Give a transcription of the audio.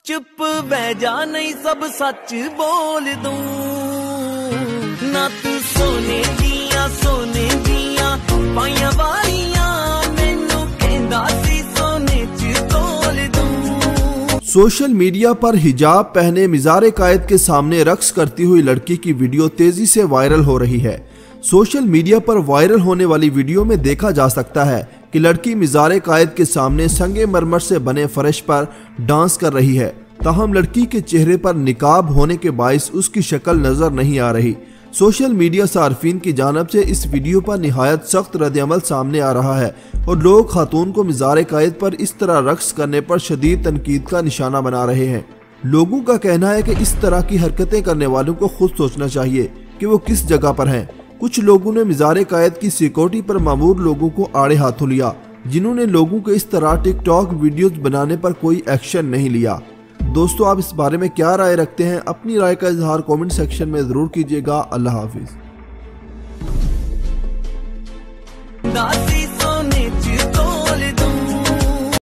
चुप बह जा नहीं सब सच बोल दूं ना तू सोने दिया पाइया वालियां मैनू कहंदा सी सोने च तोल दूं। सोशल मीडिया पर हिजाब पहने मज़ार क़ायद के सामने रक्स करती हुई लड़की की वीडियो तेजी से वायरल हो रही है। सोशल मीडिया पर वायरल होने वाली वीडियो में देखा जा सकता है कि लड़की मज़ार क़ायद के सामने संगे मरमर से बने फर्श पर डांस कर रही है। ताहम लड़की के चेहरे पर निकाब होने के बाइस उसकी शक्ल नजर नहीं आ रही। सोशल मीडिया सार्फिन की जानब से इस वीडियो पर निहायत सख्त रद्द-ए-अमल सामने आ रहा है और लोग खातून को मज़ार क़ायद पर इस तरह रक्स करने पर शदीद तनकीद का निशाना बना रहे हैं। लोगों का कहना है कि इस तरह की हरकतें करने वालों को खुद सोचना चाहिए कि वो किस जगह पर हैं। कुछ लोगों ने मज़ार क़ायद की सिक्योरिटी पर मामूर लोगों को आड़े हाथों लिया, जिन्होंने लोगों को इस तरह टिकटॉक वीडियोस बनाने पर कोई एक्शन नहीं लिया। दोस्तों, आप इस बारे में क्या राय रखते हैं? अपनी राय का इजहार कमेंट सेक्शन में जरूर कीजिएगा। अल्लाह हाफिज।